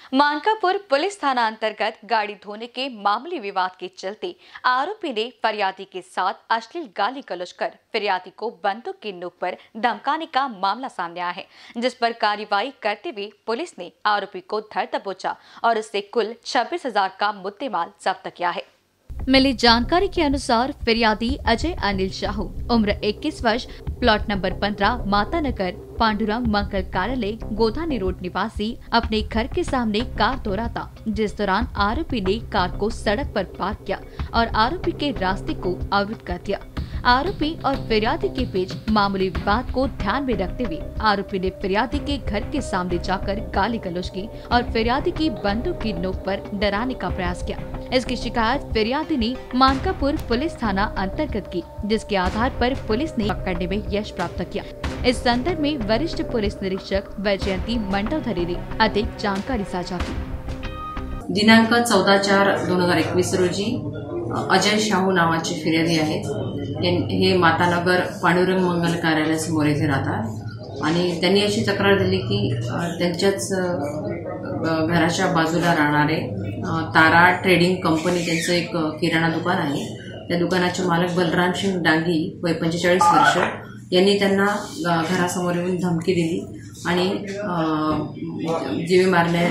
Mankapur police थाना अंतर्गत गाड़ी धोने के मामूली विवाद के चलते आरोपी ने फरियादी के साथ अश्लील गाली गलौज कर फरियादी को बंदूक की नोक पर धमकाने का मामला सामने आया है, जिस पर कार्रवाई करते हुए पुलिस ने आरोपी को धर दबोचा और उससे कुल 26,000 का मुद्देमाल जब्त किया है। मिली जानकारी के अनुसार फरियादी अजय अनिल साहू उम्र 21 वर्ष, प्लॉट नंबर 15 माता नगर, पांडुरंग मंगल कार्यालय, गोधानी रोड निवासी अपने घर के सामने कार धो रहा था, जिस दौरान आरोपी ने कार को सड़क पर पार्क किया और आरोपी के रास्ते को अवरुद्ध कर दिया। आरोपी और फरियादी के बीच मामूली विवाद को ध्यान में रखते हुए आरोपी ने फरियादी के घर के सामने जाकर गाली गलौज की और फरियादी की बंदूक की नोक पर डराने का प्रयास किया। इसकी शिकायत फरियादी ने मानकापुर पुलिस थाना अंतर्गत की, जिसके आधार पर पुलिस ने पकड़ने में यश प्राप्त किया। इस संदर्भ में वरिष्ठ पुलिस निरीक्षक वैजयंती मंडलधरे ने अधिक जानकारी साझा की। दिनांक 14/4/2021 रोजी अजय शाहू नावाचे फिर्यादी आहेत। हे मातानगर पांडुरंग मंगल कार्यालयासमोर येथे राहतात आणि त्यांनी अशी तक्रार दिली की त्यांच्याच घराच्या बाजूला राहणारे तारा ट्रेडिंग कंपनी त्यांचं एक किराणा दुकान आहे। त्या दुकानाचे मालक बलराम सिंग डांगी वय 45 वर्ष यांनी त्यांना घरासमोर येऊन धमकी दिली आणि जीवे मारण्या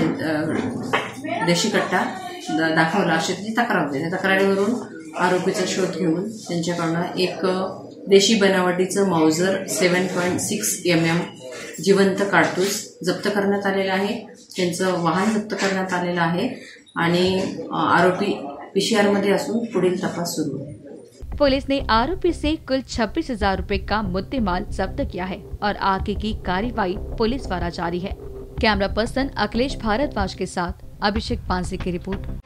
देशी कट्टा दाखवला अशी तक्रार दिली। तक्रारीवरून आरोपीचा शोध घेऊन त्यांच्याकडून एक देशी बनावटीचं माउजर 7.6 mm जिवंत काडतूस जप्त करण्यात आलेला आहे। त्यांचं वाहन जप्त करण्यात आलेलं आहे आणि आरोपी पीसीआर मध्ये असून पुढील तपास सुरू है। पुलिस ने आरोपी से कुल 26,000 रुपए का मुद्देमाल जब्त किया है और आगे की कार्रवाई पुलिस द्वारा जारी है। कैमरा पर्सन अखिलेश भारद्वाज के साथ अभिषेक पांसे की रिपोर्ट।